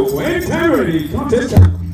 Navajo integrity contest.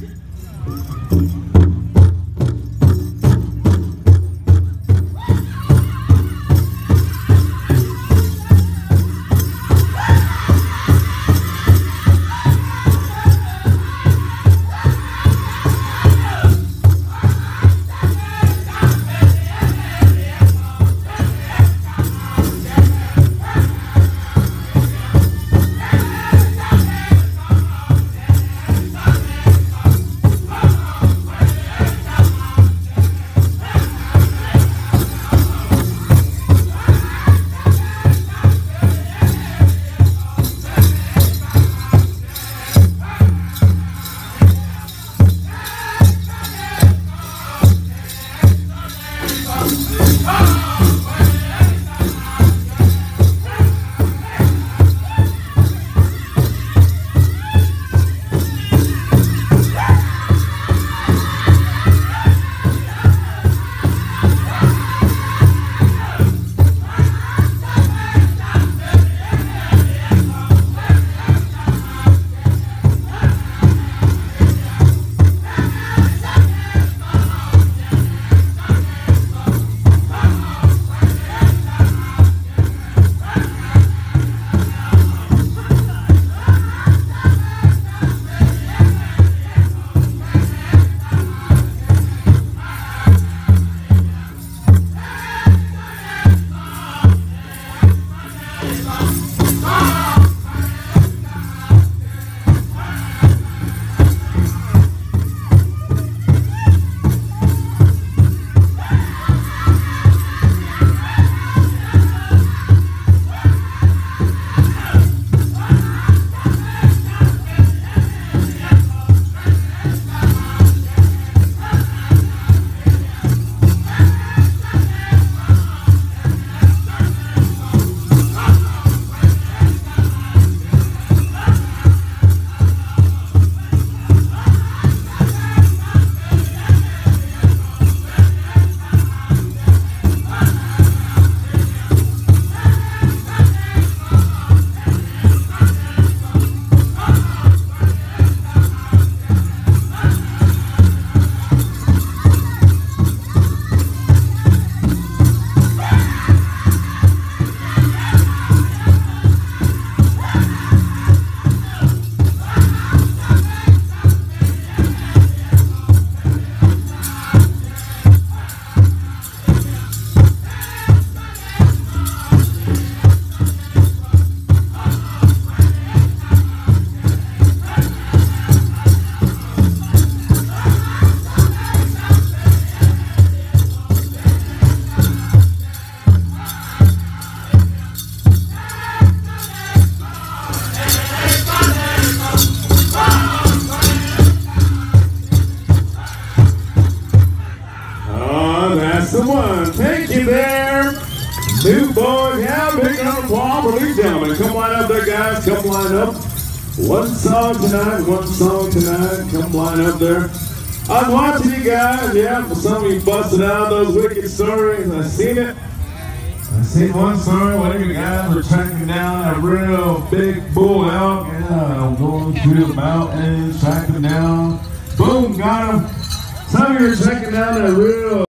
Thank you there. New boys, yeah, big round of applause for these gentlemen. Come line up there, guys. Come line up. One song tonight. Come line up there. I was watching you guys, yeah, for some of you busted out those wicked stories. I seen it. I seen one story where you guys were tracking down a real big bull elk. Yeah, going through the mountains, tracking down. Boom, got him. Some of you were tracking down a real